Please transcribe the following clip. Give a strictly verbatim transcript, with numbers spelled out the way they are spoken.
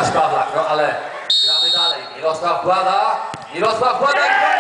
Łukasz Pawlak, no ale gramy dalej. Mirosław Błada, Mirosław Błada.